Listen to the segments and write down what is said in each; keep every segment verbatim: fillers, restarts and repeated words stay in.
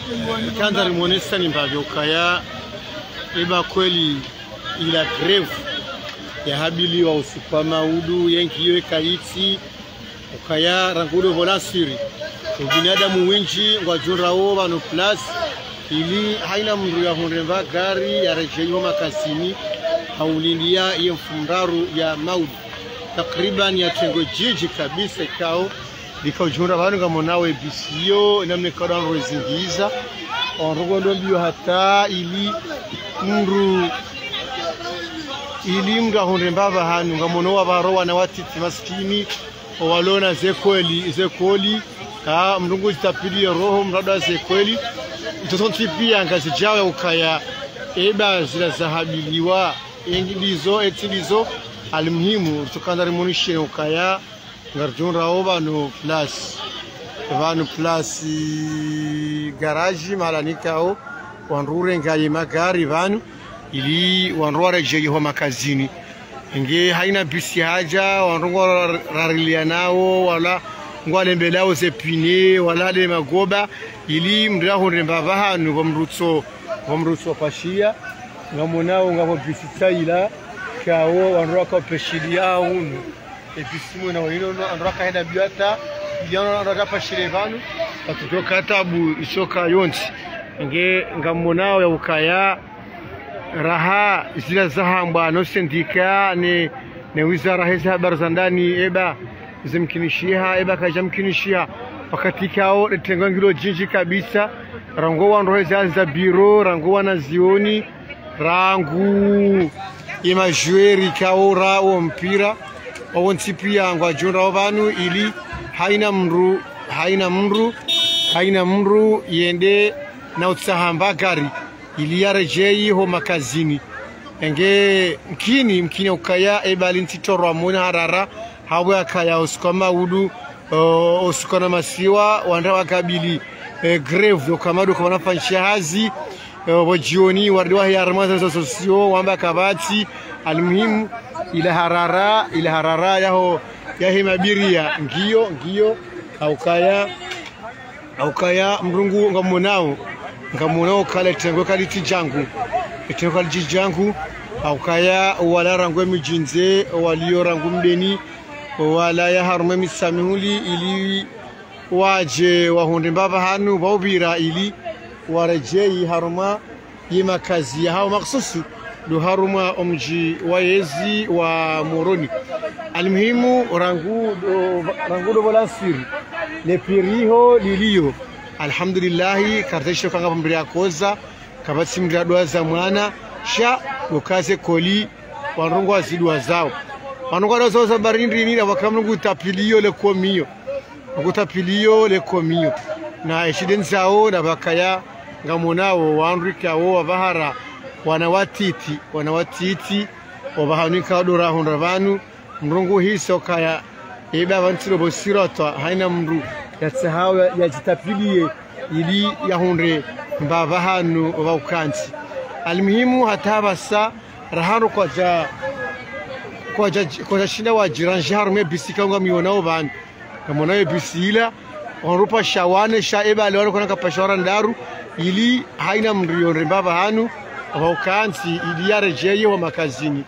Kwanza limonesa ni mbavyo kaya eba kweli ila greve ya habili wa usipa maudu yenki yoe kaiti ukaya rangudo volasiri ubinadamu winji ngwajura owa no plus ili haina mndu ya hundremba gari ya rejeyo makasini haulindia ya mfundaru ya maudu takriban ya tengo jiji kabisa kao dikaujura vanu ngamonawe bisiyo namne kadan rozingiza onrugondo biyo hata ili mru ili mru hundremba hanu ngamonowa barowa na watiti maskini walona zekweli zekweli ha mrungu zitapili roho mrada zekweli itotonti pia ngazi jawe ukaya eba zila zahabiliwa ingilizo etilizo almuhimu tukandari munishe ukaya ngarjunra oba no plus vanu plus garage malanikao wanrure ngaye magari vanu ili wanrore jeje ho makazini nge haina bisi haja wanrungwa rarilia nao wala ngwale mbelao zepine wala le magoba ili mraho remba bahanu bomrutso bomrutso pashia ngamonao ngabo bisi taila kao wanroka peshilia unu episimu na wino anroka henda biata yana anroka pashile vanu atutoka katabu isoka yonti nge ngamonao ya ukaya raha zila zahamba no sendika ne ne wizara hizi habari za ndani eba zimkinishia eba kajamkinishia wakati kao tengangilo jinji kabisa rango wanro hizi za biro rango wanazioni rangu ima jueri kao rao mpira wonti pia ngwa junra vanu ili haina mru haina mru haina mru yende na utsahamba gari ili yarejei ho makazini enge mkini mkini ukaya ebali ntitoro amuna harara hawe akaya usikoma udu uh, usikona masiwa wanda wakabili uh, greve yokamadu kwa wanafanshia hazi uh, wajioni wardiwa ya armaza za sosio wamba kabati almuhimu ila harara ila harara yaho yahe mabiria ngiyo ngiyo aukaya aukaya mrungu ngamonao ngamonao kale tengo kaliti jangu tengo kaliti jangu aukaya wala rangu mijinze walio rangu mbeni wala ya harume misamihuli ili waje wahunde mbaba hanu baubira ili warejei haruma yima kazi ya hao maksusu do haruma omji wayezi wa moroni almuhimu rangu do, rangu do volasiri le piriho lilio alhamdulillah kartesho kanga mbira koza kabati mradwa za mwana sha dokaze koli wanrongo azidwa zao wanrongo dozo za barindri ni wakamngu tapilio le komio ngutapilio le komio na eshiden zao na bakaya ngamonao wanrika wo bahara wanawatiti wanawatiti obahanika dora hundravanu mrongo hiso kaya eba vantiro bosirota haina mru yatsahao yajitapilie ili yahunre mbava hanu waukansi almuhimu hatabasa raharo kwa ja kwa ja kwa shinda wa jirani harume bisika nga mionao bana kama nayo bisila onrupa shawane sha eba leo kuna kapashara ndaru ili haina mrio mbava hanu waukansi ili yarejeye wa makazini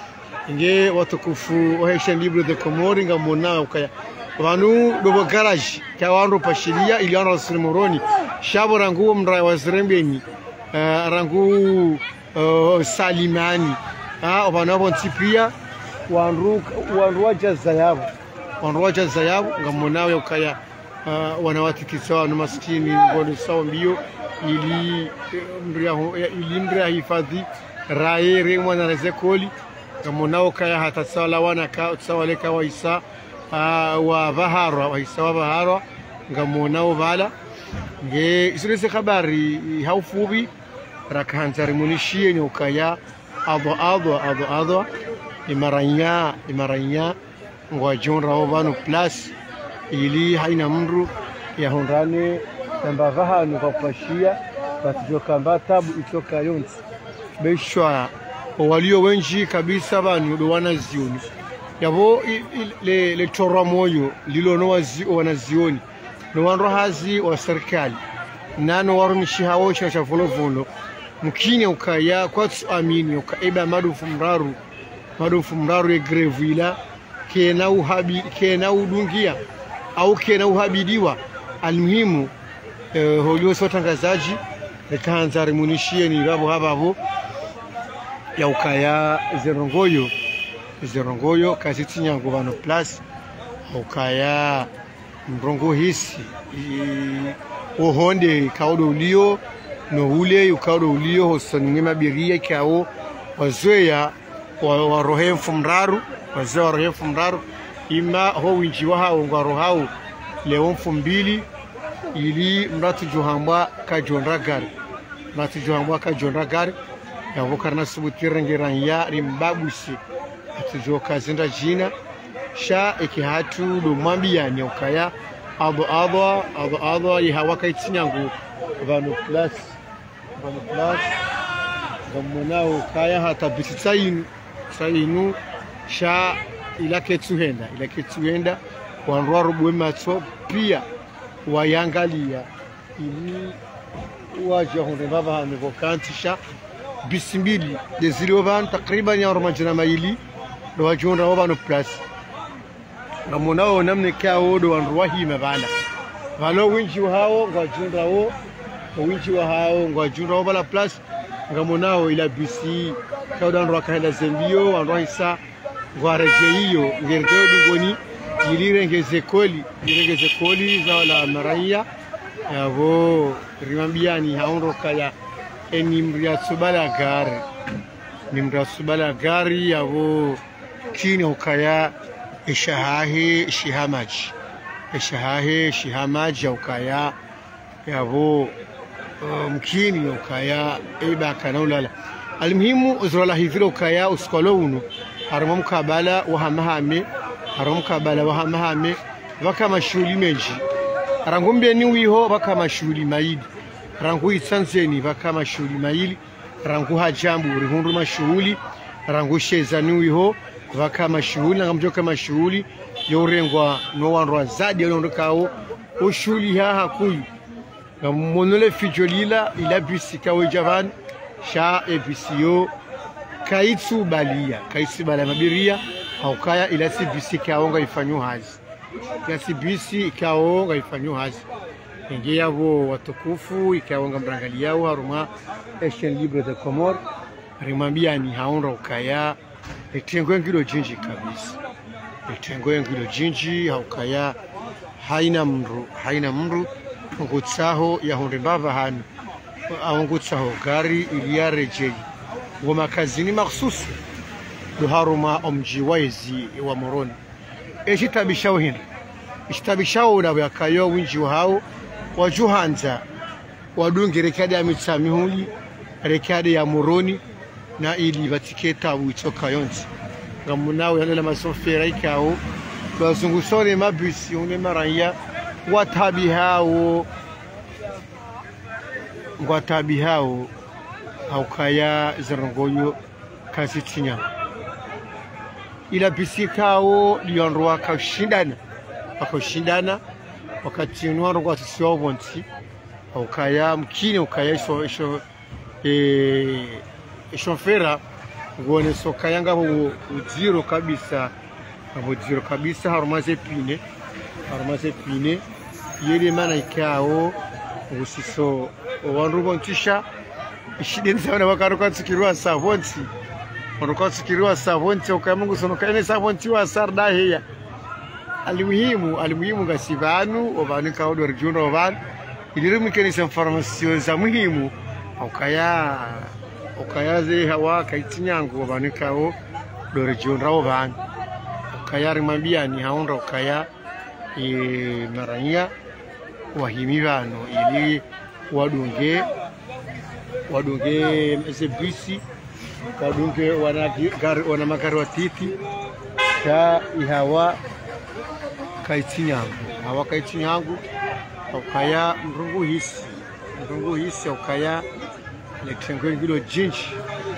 nge watukufu ohesha libro de Komori ngamona ukaya vanu dobo garage kawanro pashilia ili ana moroni shabo rangu mra wazrembeni uh, rangu uh, salimani ah vanu bonti pia wanru wanru jazayabu wanru jazayabu ngamona ukaya uh, wanawatikisawa na maskini ngono sawa mbio ili mria ili mria hifadhi raere mwana rezekoli ngamonao kaya hata sala wana ka tsawaleka waisa uh, wa bahara waisa wa bahara ngamonao bala nge isirese habari haufubi rakanzari munishie ni ukaya ado ado ado ado imaranya imaranya ngwa jonra ovano plus ili haina mru ya hondane tamba vahanu kwa pashia batijoka mbatabu itoka yonti beshwa walio wenji kabisa banu do wanazioni yabo le le toro moyo lilo no wazi wanazioni no wanro hazi wa serikali nano warumishi hawo cha volovolo mkini ukaya kwa amini ukaiba madufu mraru madufu mraru ya grevila kena uhabi kena udungia au kena uhabidiwa almuhimu eh, holio sotangazaji nikaanza munishie ni babo hababo ya ukaya zerongoyo zerongoyo kasiti nyango bano plus ukaya mrongo hisi ohonde kaudo ulio no ule ukaudo ulio hosoni mabiria kao wazoea wa rohe mfumraru wazoea rohe mfumraru ima ho winji wa hao ngaro hao leo mfumbili ili mratu johamba ka jonragari mratu johamba ka jonragari ya vokarna subutira ngiran rimbabusi atujoka zinda jina sha ikihatu do mambia ni ukaya abo abo abo abo ihawaka itinyangu bano plus bano plus gamunao kaya hata bitsainu sainu sha ila ketsuhenda ila ketsuhenda wanrwa rubwe matso pia wayangalia ili waje honde baba amevokantisha bisimbili desilo ban takriban ya romajana maili do wajonda wabano plus namonao namne kao do wanrwa hima bala valo winchi hao ngwajunda wo winchi wa hao ngwajunda wabala plus ngamonao ila bisi kaudan rwa kaenda zembio wanrwa isa ngwareje hiyo ngerdo dugoni ilirengeze koli ilirengeze koli za la maraya yabo rimambiani haondo kaya enimria subala gari nimra subala gari yabo kini ukaya ishahahi shihamaji ishahahi shihamaji ukaya yabo mkini ukaya eba kanaulala almuhimu uzrala hivilo ukaya uskolo harumu kabala wahamahame harumu kabala wahamahame baka mashuli menji rangumbye ni wiho baka mashuli maidi rangu itsanseni baka mashuli maili rangu hajambu rihundu mashuli rangu sheza ni wiho baka mashuli ngamjoka mashuli yorengwa no wanrwa zadi yondokao oshuli ha hakuyi ngamonole fijolila ila bisika wejavan sha ebisiyo kaitsu balia kaitsu balia mabiria haukaya ila sibisi kaonga ifanyu hazi ya sibisi kaonga ifanyu hazi ingia yabo watukufu ikaonga mrangali yao haruma Asian Libre de Comor rimambia ni haonra ukaya etengo ngilo jinji kabisa etengo ngilo jinji haukaya haina mru haina mru ngutsaho ya honde baba hani awungutsaho gari iliyareje wama kazini makhsusi duharuma omji waizi wa moroni ejitabishaho hina ejitabishaho na bakayo winji wao wajuhanza wadungi rekadi ya mitsamihuli rekadi ya moroni na ili batiketa witoka yonzi ngamunao yanela masofera ikao bazungusore mabisi une maranya watabi hao ngwatabi hao haukaya zerongoyo kasitinya ila bisikao lionrwa kashindana akashindana wakati nwaro kwa sio bonti haukaya mkini ukaya sho sho eh shofera ngone sokaya ngabo uziro kabisa abo ziro kabisa harumaze pine harumaze pine yele mana ikao usiso wanrubontisha ishideni sana wakaruka tsikirwa savonti wakaruka tsikirwa savonti ukamungu sono kaine savonti wa sarda heya alimuhimu alimuhimu gasibanu obanu kaudo region oban ilirumu kenisa information za muhimu ukaya ukaya ze hawa kaitinyangu obanu kao do region oban ukaya rimambia ni haonda ukaya e maranya wahimi bano ili wadunge wadunge msebisi wadunge wana wana magari watiti ka ihawa kaitinyangu hawa kaitinyangu ukaya mrungu hisi mrungu hisi ukaya lektengo ngilo jinji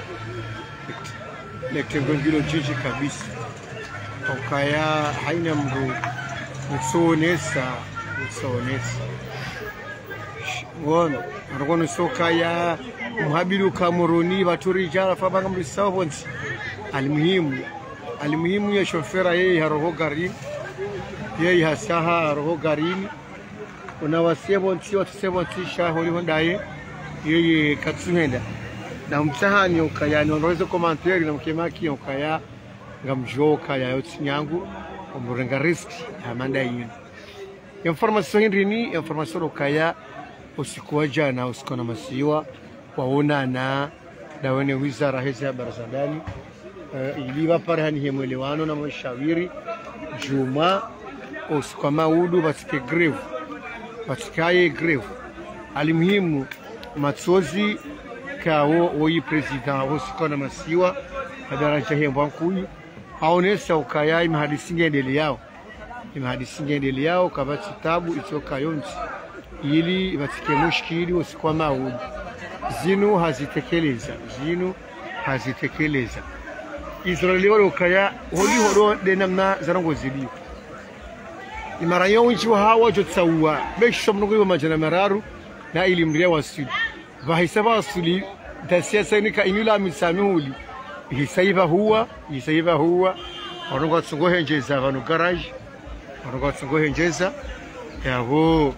lektengo ngilo jinji kabisa ukaya haina mru msonesa msonesa ngono ngono soka ya muhabiru kamuruni baturi jara fabanga mrisawonsi almuhimu almuhimu ya shofera yeye haroho garini yeye hasaha haroho garini una wasebonsi watsebonsi shahori hondaye yeye katsuhenda na mtahani ukaya nonrozo komanteri na mkemaki ukaya ngamjoka ya yotsinyangu omurenga risk amanda yinu information hindrini information ukaya usiku jana usiku na masiwa waonana na wene wizara hizi habari za ndani uh, iliwa pare hani hemwelewano na mshawiri juma usiku maudu batike greve batikaye greve alimuhimu matsozi kawo oyi president usiku na masiwa hadaraja hembo nkuyu aonesa ukaya imahadisi ngendele yao imahadisi ngendele yao kabati tabu itoka yonzi ili batike mushkili usiku maudu zinu hazitekeleza zinu hazitekeleza Israeli wale ukaya holi horo de namna zarango ziliyo imara yonji wa hawa jotsawa besho mnogo majana mararu na ili mria wasuli bahisaba wasuli tasiasa nika inula misamihuli hisaiva huwa hisaiva huwa wanongo tsungohenjeza vanu garage wanongo tsungohenjeza yabo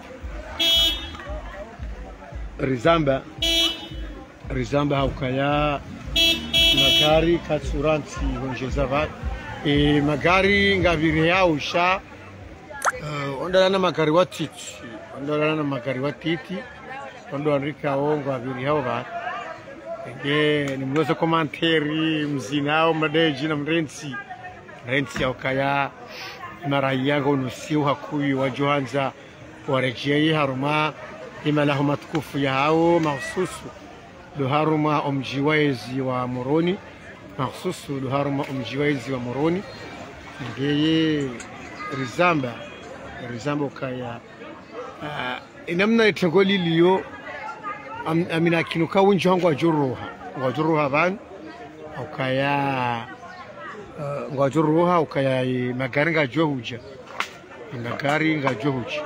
rizamba rizamba haukaya magari katsuranti honjeza va e magari ngaviri yao sha uh, ondala na magari watiti ondala na magari watiti ondo andika ongo aviri yao va nge ni mlozo komanteri mzinao madeji na mrensi mrensi haukaya marayango nusiu hakuyu wa Johanza warejei haruma imalaho matukufu yao mahususu duharuma omjiwezi wa Moroni mahususu duharuma omjiwezi wa Moroni ngeye rizamba rizamba ukaya uh, inamna itengoli liyo am, amina kinuka winji wangu wajuruha wajuruha van ukaya uh, wajuruha ukaya magari ngajohuja magari ngajohuja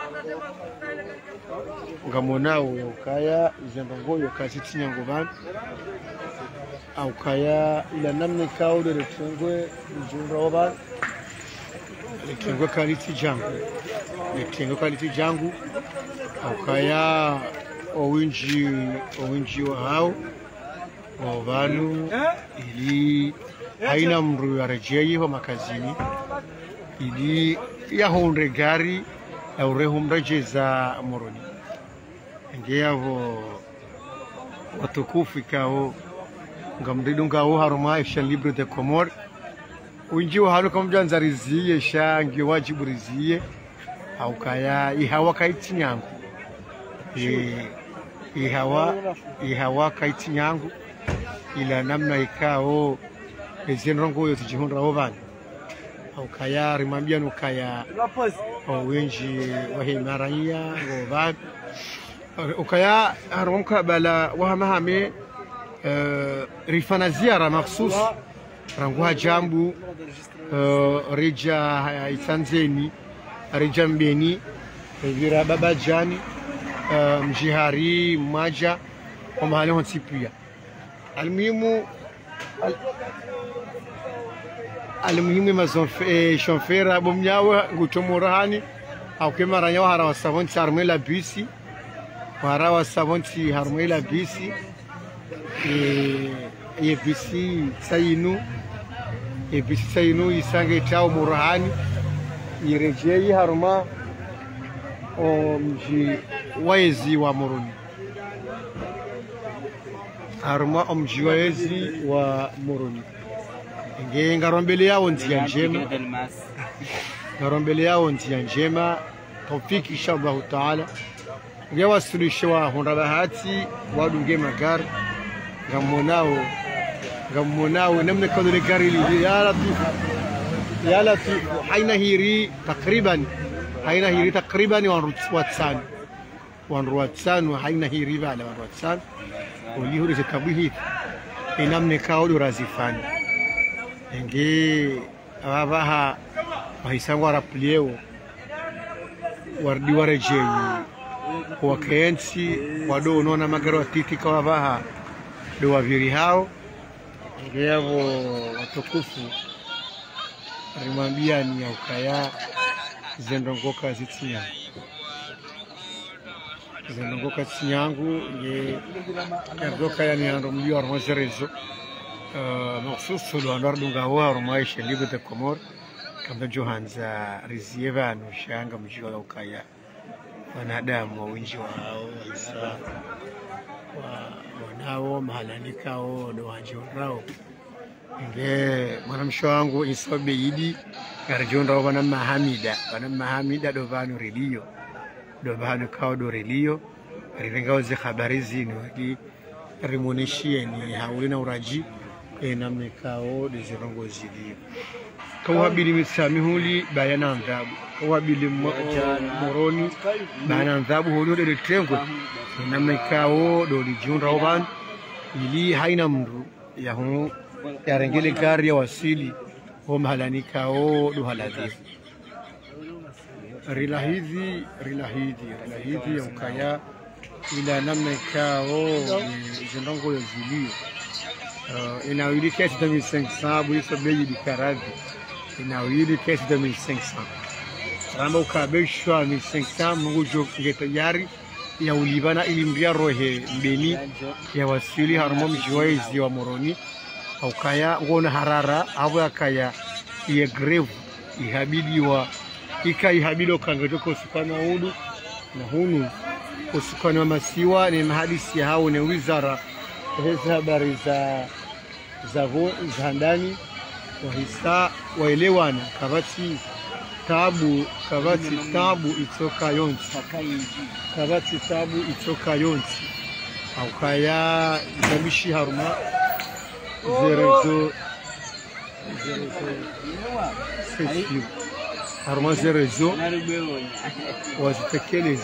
ngamonao ukaya zembangoyo kasitinya ngobana au kaya ila namne kaude retengwe njura oba retengwe kaliti jangu retengwe kaliti jangu au kaya owinji owinji wao wabanu ili haina mru ya rejei wa makazini ili ya honre gari au rehumrejeza Moroni ngeyavo watukufu ikao ngamdidu ngao haruma isha libre de Comore unji wa halu kamjanza riziye sha ngi wajibu riziye au kaya ihawa kaitinyangu e ihawa ihawa kaitinyangu ila namna ikao ezenrongo yo tijihundra obani au kaya rimambia no kaya wenji wa himarania obani ukaya harumka bala wahamahame uh, rifana ziara maksus ranguha jambu uh, reja itanzeni reja mbeni vira babajani uh, mjihari maja kwa mahali honsipia almuhimu al, almuhimu mazonfe shonfera bomnyawa ngutomorahani au kemara nyawa hara wasavonti armela bisi warawa savonti harmoila bisi e e bisi sayinu e bisi sayinu isange chao murahani irejei haruma o mji wezi wa Moroni haruma o mji wezi wa Moroni nge ngarombele yao ntia njema ngarombele yao ntia njema tawfiki inshallah taala ngewa suluhisha honda bahati wadunge magari ngamonao ngamonao namna kadri gari li ya latif ya latif haina hiri takriban haina hiri takriban wanruwatsan wanruwatsan haina hiri bala wanruwatsan wali huri zikabihi inamne kaudu razifani nge abaha bahisangwa rapleo wardi warejeyi kwa kensi wado unaona magari watiti kwa baha do waviri hao ngeavo watukufu rimwambia ni ya ukaya zendongoka zitia zendongoka tsinyangu nge yadoka yani ando mlio armozerezo uh, maksusu lo andar dunga wa armaisha libe de komor kama johanza rizieva no shanga mjio wa ukaya wanadamu wa winji wao isa wa wanao mahalanikao do wanjorao nge mwanamsho wangu isobe yidi garjonda wana mahamida wana mahamida do vanu redio do vanu kao do redio rivenga ze habari zino di rimonishie ni haulina uraji na mekao de zirongo zidi kwa bili mitsamihuli bayana ndhabu kwa bili moroni bayana ndhabu holo de trengwe na mekao do lijunda oban ili haina mndu ya hu ya rengele gari ya wasili ho mahalanika o do haladhi rilahidhi rilahidhi rilahidhi ya ukaya ila namna kao zindongo ya zilio uh, inawili kesi de mille cinq cents bu iso beji di karadhi inawili kesi de mille cinq cents ramba ukabeshwa mille cinq cents mungu jo ngeta yari ya ulibana ilimria rohe mbeni ya wasili harmo mjiwaizi wa moroni ukaya ngona harara abo akaya ye grave ihabidi wa ikaihabilo kangatoko sukana hudu na hunu usukana wa masiwa ni mahadisi ya hao ni wizara hizi habari za za za ndani wahisa waelewana kabati tabu kabati tabu itoka yonsi kabati tabu itoka yonsi ukaya zabishi haruma zerezo zerezo sesiyo haruma zerezo wazitekeleza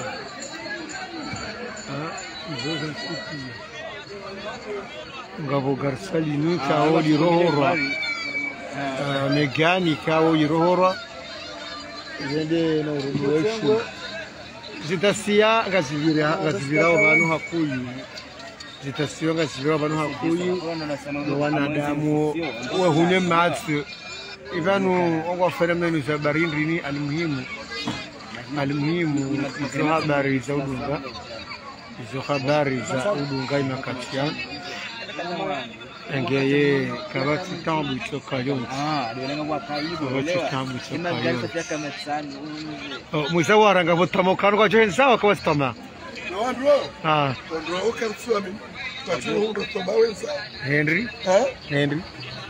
ngabo garsali ni kao di rohora megani kao di rohora zende na uruweshi zitasia ngazivira ngazivira abantu hakuyu zitasiwa ngazivira abantu hakuyu no wanadamu we hune matsu ivanu ogwa fenomeno za barindrini almuhimu almuhimu izo habari za udunga izo habari za udunga imakatian engeye kabati tambu itoka yonsi kabati tambu itoka yonsi muzawara ngabo tamokanwa johenzawa kwa stama ah Henry Henry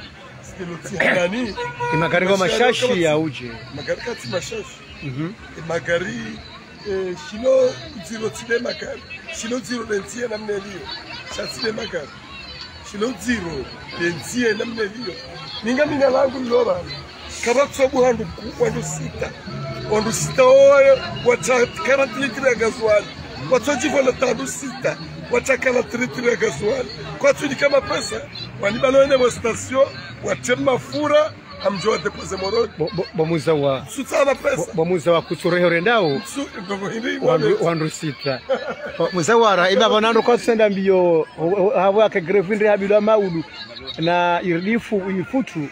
magari kwa mashashi ya uje magari kati mashashi mhm magari shino zero tile magari shino zero lentie na mnelio shatile magari shino zero lentie na mnelio ninga mina langu loba kabatso buhandu kwandu sita wandu sita oyo wacha karant litre gasoil wacha jivola tandu sita wacha kala litre gasoil kwa tuni kama pesa wanibalone mo station wacha mafura amjua depose morodi bamuza wa sutana pesa bamuza wa kutureho rendao wandu sita muzawara iba banando kwa senda mbio habo aka grefindre habilo maudu na irdifu ifutu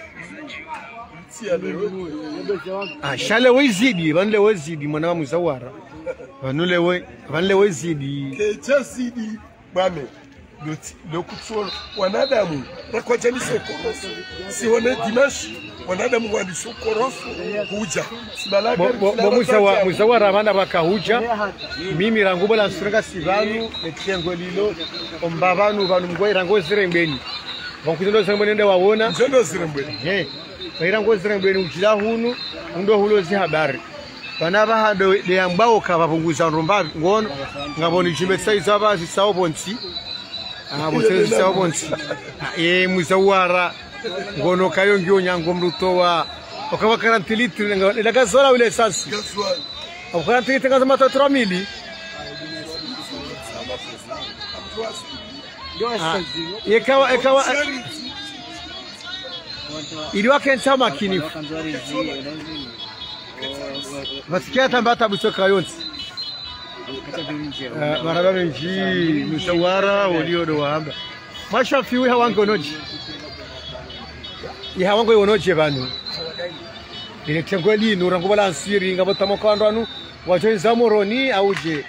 ah shale wezidi banle wezidi mwana wa muzawara banule we banle wezidi kechasidi bame do kutsolo wanadamu rakwacha sokoroso sione dimashi wanadamu wali sokoroso huja sibalaka muzawara muzawara bana bakahuja mimi rangubo la nsurenga sivanu etengo lilo ombabanu banu mgwe rango zirembeni bankuzendo zirembeni waona zendo zirembeni eh bayirango zirembeni ujila hunu ndo hulo zi habari bana bahado de ambao kabapunguza nromba ngono ngaboni chimetsa izaba zisawo bonsi ah botse zisawo bonsi eh muzawara ngono kayo ngyo nyango mrutowa okawa quarante litres la gasola ile essence gasoil au quarante litres kama trois mille ikawa ikawa ili wakenta makini basikia tambata busoka yonsi maraba menji musawara ulio do wahamba mashafiwi hawango noji ya hawango yonoje banu ile tengo lino rango balansiri ngabo tamokando anu wajoza moroni auje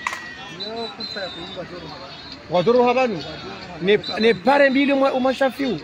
wadoro habanu ne ne pare mbili umashafiu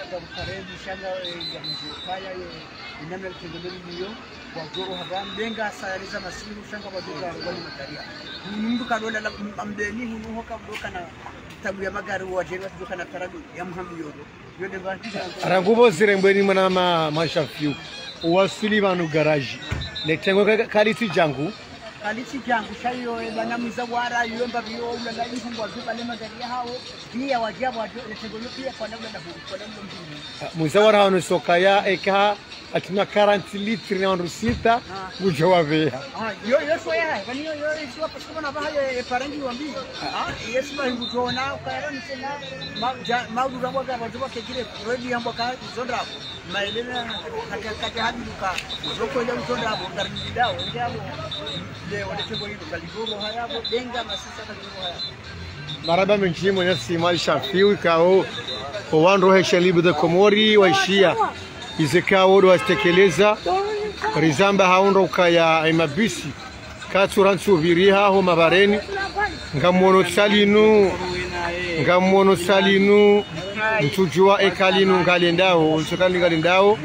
wajoro haban lenga sayaliza masiru shanga wadoga wali mataria mundu kadola la amdeni hunu hoka doka na tabu ya magari wajero doka na taradu ya muhambi yodo yode bandija rangubo zirembweni mana ma mashafiu wasili banu garage le tengo kaliti jangu kaliti jangu shayo bana mizawara yomba biyo ulala ifungwa zuka le magari hao pia wajabu le tengo pia kwa namna na kwa namna mbili muzawara hano sokaya eka atina quarante litri na rusita ujowabe ah yo yo soya bani yo yo sio pasiko na baha ya parangi wambi ah yesu ba ngutona ukaera nisena maudu rambo ga bajuba kekire redi hambo ka zonda maelena kaka kaka hadi duka zoko ile zonda hapo ndarindao ngabo le wale tengo hilo kaligoro hayabo denga masisa kaligoro haya maraba menchimo nafsi mal shafiu kao owandro heshalibu de komori waishia izekao do astekeleza rizamba haundo kaya imabisi katsuransu viriha ho mabareni ngamono salinu ngamono salinu mtujua ekalinu ngalendao unsokali ngalendao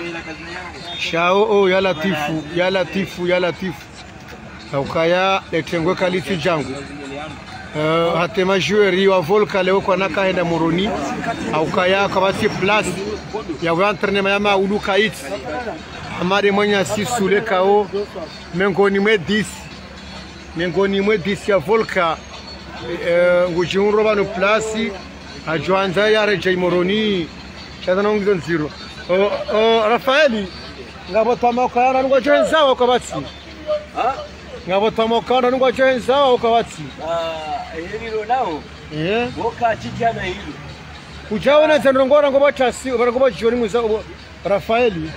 shao o ya latifu ya latifu ya latifu ukaya letengwe kaliti jangu Uh, hatema joueur wa volka leo kwa naka henda moroni au kaya kwa basi place ya wantrene mayama uluka it amare mwenye sisule kao mengoni mwe dix mengoni mwe dix ya volka uh, ngujunro banu place ajoanza ya reje moroni chadana ngidon zero oh oh Rafaeli ngabo tama kwa yana ngo joenzawa kwa basi ha ngabo tama kwa yana ngo joenzawa kwa basi hilo nao eh boka chijana hilo kujaona tandongora ngoba tasi baragoba joni muza Rafaeli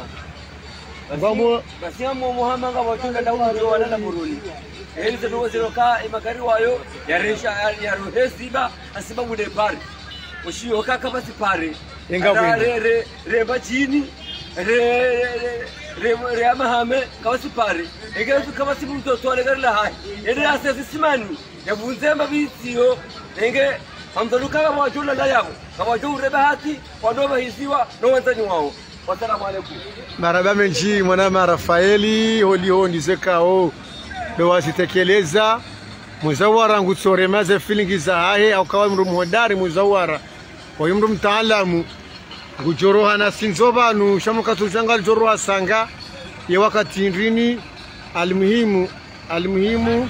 ah ngamo basiamo Muhammad ngabo tunda dawo wala na muruni hili tendo zero ka imagari wayo ya resha ya ruhesiba asiba mude pare ushiyo kaka basi pare ingabwe re re re bachini re re re amahame kabasi pare egezu kabasi mtoto alegarla hai ede asesi simani yavunzemba bisiyo enge hamzaluka kama wajula la yabo kama wajure bahati wadoba hisiwa no wanzani wao wasalamu alaykum maraba menji mwana Rafaeli holi hondi zekao do wasitekeleza muzawara ngutsore maze feeling za hahe au kawa mru muhodari muzawara kwa mru mtaalamu ngujoroha na sinzobanu shamuka tuzanga joroha sanga ye wakati ndrini almuhimu almuhimu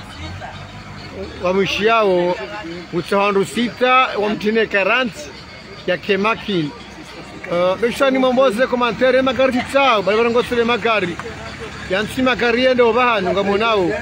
wamushiao utsahandu sita wamtine quarante ya kemakil uh, bishani mamboze komantere magari tsao bali barangosele magari yansi magari ende obahanu ngamonao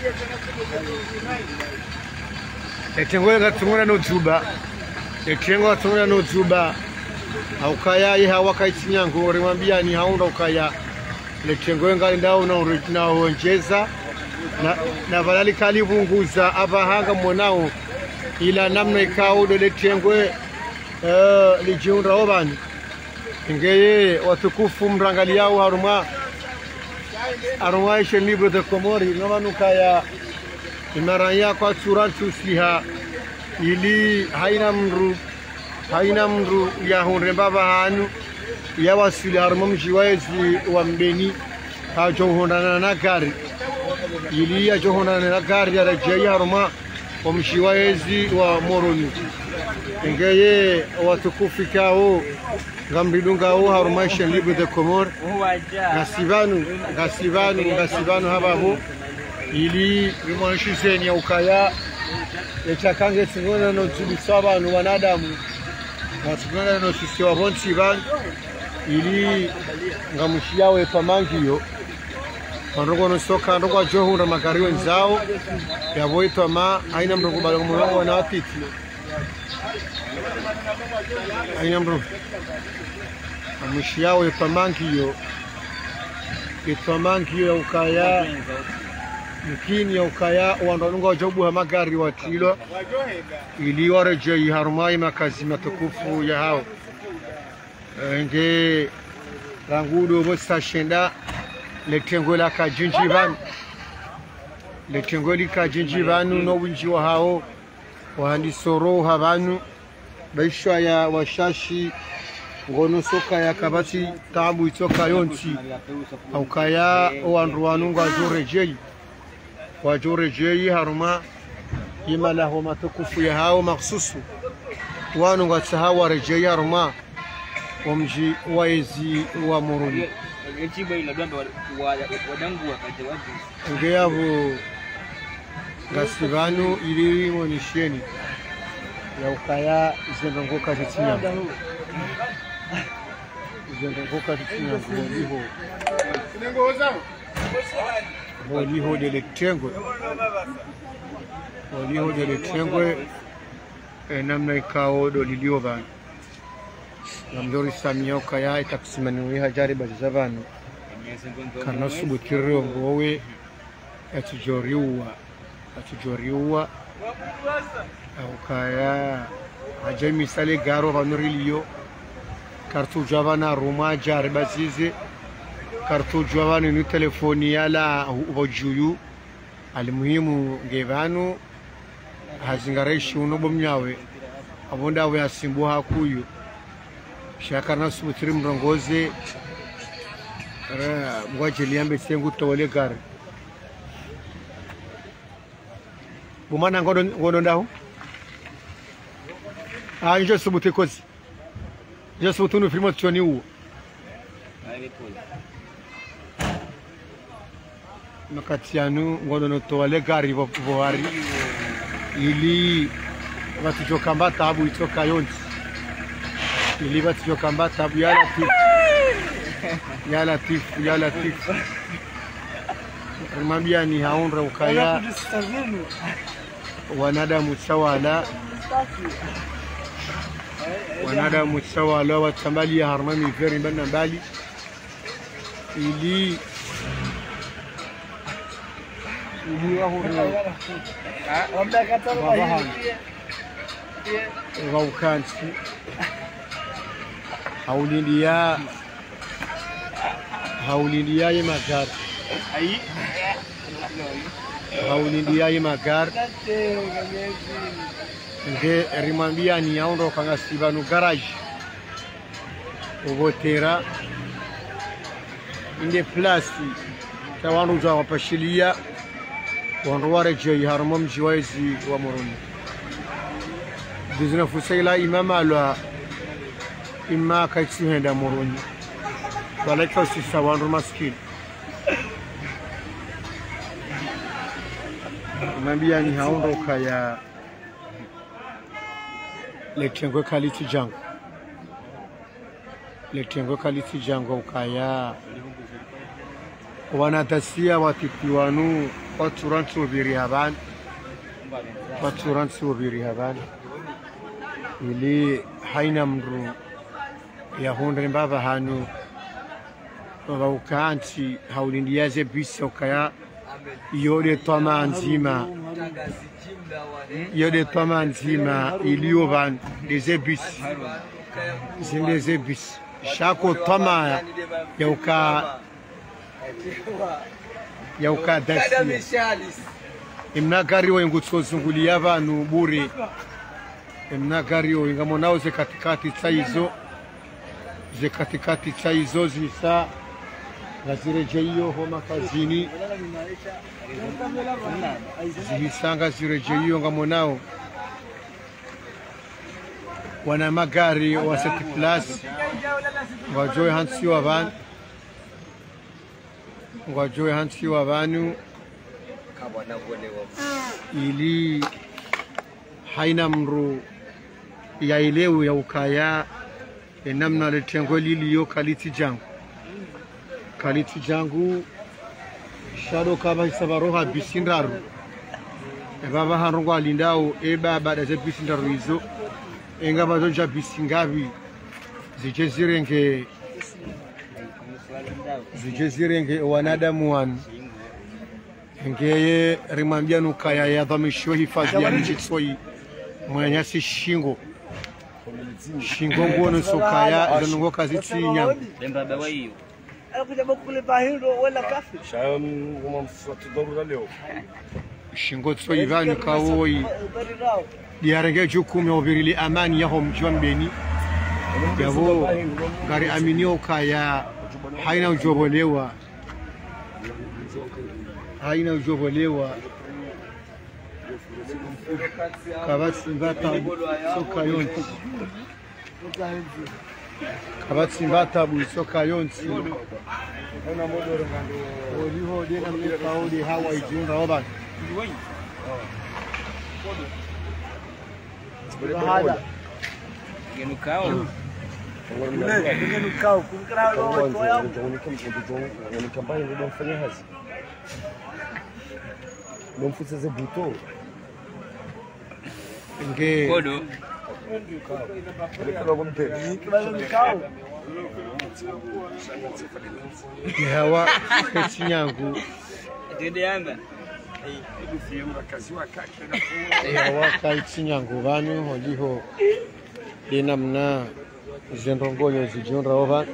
etengo ngatsungura no dzuba etengo ngatsungura no dzuba aukaya ye hawakaitsinyango rimwambia ni haunda ukaya letengo ngali ndao na na onjeza na na valali kalibunguza abahanga monao ila namna ikao do letengwe eh lijiunda obani ngeye watukufu mrangali yao haruma aruma ishe libro de komori nomanuka ya imaranya kwa surantu sliha ili haina mru haina mru ya hunremba bahanu ya wasili haruma mjiwaezi wa mbeni hajohondana na gari ili ya johonana na gari ya rajaya haruma wa mjiwaezi wa moroni ngeye watukufu kao ngambidunga o haruma ishe libro de komori gasibanu gasibanu gasibanu hababo ili rimwanshizeni ya ukaya echakange singona no tubisaba no wanadamu wasingona no sisiwa bonsi ban ili ngamushiawe pamangiyo Marogo no soka ndoko johura makario nzao yavoitwa ma aina mrogo balo murongo na atiti aina mrogo amushiawe pamangiyo itamangiyo ukaya mkini ya ukaya wandanunga wajobu ha magari watilo ili warejei harumai makazi matukufu ya hao nge rangudo bosta shenda letengo la kajinji vanu letengo li kajinji vanu no winji wa hao wahandisoro habanu baishwa ya washashi ngono soka ya kabati tabu itoka yonti au kaya wandu wanunga wajorejei wajorejei haruma imala ho matukufu ya hao maksusu wanunga tsahawa rejei haruma omji waezi wa moroni ngeyavo gasivanu ili monisheni ya ukaya zendongoka zitinya zendongoka zitinya voliho voliho de letengwe voliho de letengwe namna ikao do lilio bana namdori samia ukaya itakusimani hajari bazavanu kana subutirio ngowe atujoriwa atujoriwa ukaya haja misale garo vanuriliyo kartu javana ruma jari bazize kartu javana ni telefoni yala ubojuyu alimuhimu ngevanu hazingareshi unobomnyawe abonda we asimbuha kuyu shakana subutiri mrongoze ra mwajeliambe sengu tole gari bumana ngodo ngodo ndaho ah nje subuti kozi je subutu no filmo tchoni u makatianu ngodo no tole gari vo voari ili watujoka tabu itoka yonti ili watujoka tabu ya latif ya latif ya latif mambia ni haonra ukaya wanadamu sawala wanadamu sawala watambali ya harmami veri bana mbali ili ili wahurna waukansi haulindia haulindia ye magari haulindia ye magari nge rimambia ni yaondo kanga sibanu garage ubotera inde place tawanu za wapashilia wandu wareje harmo mjiwezi wa moroni dizina fusaila imama alwa imma kaitsi henda moroni wala kasi sawandu maskini mambia ni haondo kaya letengwe kaliti jangu letengwe kaliti jangu ukaya wanatasia watipiwanu waturantu ubiri habani waturantu ubiri habani ili haina mru ya hundre mbaba hanu wa ukanti haulindiaze bisa ukaya yode toma nzima yode toma nzima iliyo van des ebis zinde ebis shako toma ya uka ya uka dasi imna gari wa ngutsozungulia vanu bure imna gari wa ngamonao ze katikati tsaizo ze katikati tsaizo zisa Gazire hiyo homa kazini zihisanga zireje hiyo ngamonao wana magari wa seti plus wajoe hansi wa van wajoe hansi wa vanu ili haina mru ya ileu ya ukaya enamna letengo liliyo kaliti jangu kaliti jangu shado kaba sabaroha bisindaru e baba hanrongo alindao e baba da ze bisindaru izo enga bazoja bisingabi zijezirenge zijezirenge wanadamu wan ngeye rimwambia nukaya yadhamishwe hifadhi ya Mchitsoi mwanyasi shingo shingo ngono sokaya zonongo kazi tsinya Lembra baba hiyo. Anakuja kule bahindo wala kafi. Sham kama mfuatu doro leo. Shingo tsoi vani kawoi. Diarenge jukumu obirili amani yaho mjwambeni. Yavo gari aminio kaya haina ujobolewa. Haina ujobolewa. Kabati mbata soka yonti. Kabati mbata bu soka yonti. Ona modoro ngando. Oliho dena mika oli hawa ijunga oba. Hada. Genukao. Genukao kumkrao kwa yao. Nikambaye ndio mfanya hazi. Não precisa fazer botão. Nge Kodo. hawa kechinyangu Dede yanga. hawa kechinyangu vanu holiho dinamna zendrongoyo zijonra ova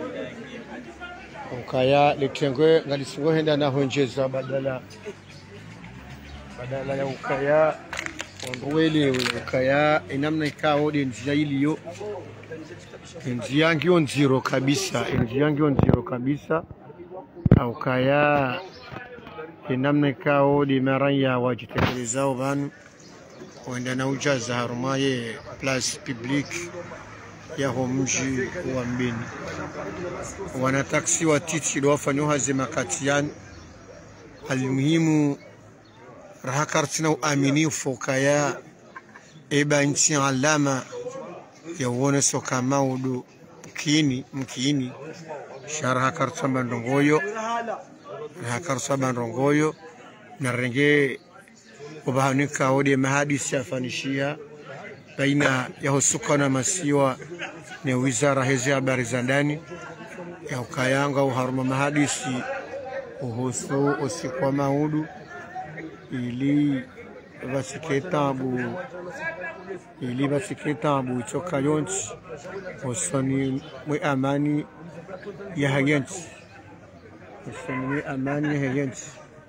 ukaya litengwe ngalisingo henda na honjeza badala badala ya ukaya ondwele ukaya inamna ikao de njia iliyo njia ngio nziro kabisa njia ngio nziro kabisa ukaya inamna ikao de maraya wajitekelezao vanu wenda na ujaza harumaye place publique ya homji wa Mbeni wana taksi wa titi wafanywa hazima katian almuhimu raha kartina uaminifu kaya eba nchi alama ya uone soka maudu mkini mkini sharaha kartsa bandongoyo raha kartsa bandongoyo na renge ubahanika odi mahadisi yafanishia baina ya husuka na masiwa ni wizara hizi habari za ndani ya ukayanga uharuma mahadisi uhusu usiku maudu ili basiketabu ili basiketabu choka yonti usoni mwe amani ya hayanti usoni mwe amani ya hayanti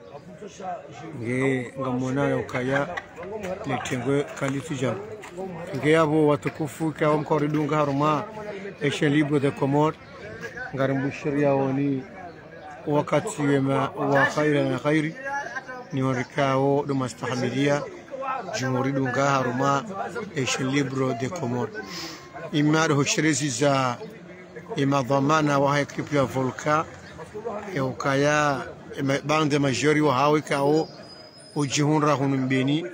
nge ngamona ya ukaya litengwe kalitija nge yabo watukufu kwa mkoridunga haruma eshe libro de Comores ngarimbushria woni wakati wema wa khaira na khairi ni warikao do mastahamilia jumhuri dunga haruma eshe libro de Comores imaro hoshirezi za imadhamana wa ekipu ya Volca ya ukaya bande majori wa hawi kao ujihunra hunu Mbeni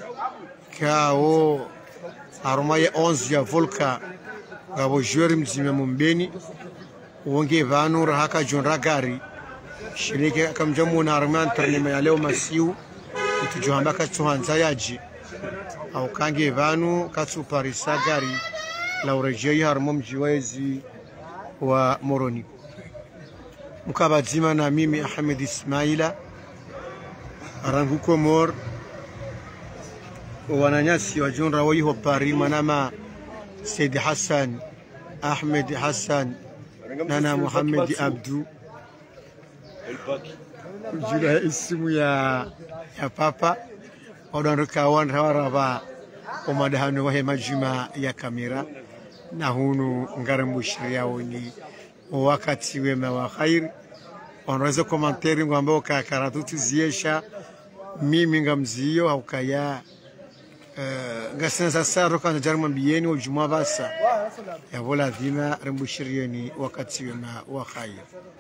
kao haruma ya onze ya Volca gabo jori mzime Mbeni wonge vanu rahaka jonra gari shirike kamjamu na haruma ternema ya leo masiu utujuhamba katuhanza yaji au kange vanu katu parisa gari la urejei haruma mjiwezi wa Moroni mukabadzima na mimi Ahmed Ismaila arangu Komor wananyasi wa jonra waiho pari manama Said Hassan Ahmed Hassan nana Muhammad Abdu jula isimu ya ya papa odanruka wan rawaraba omadahanu wa majuma ya kamera na hunu ngarambushria woni wakati wema wa khair wanaweza komanteri ngambao ka karatutu ziesha mimi ngamzio au kaya uh, ngasenza saro kana jarma bieni ujuma basa ya vola dhima rembushirieni wakati wema wa khair.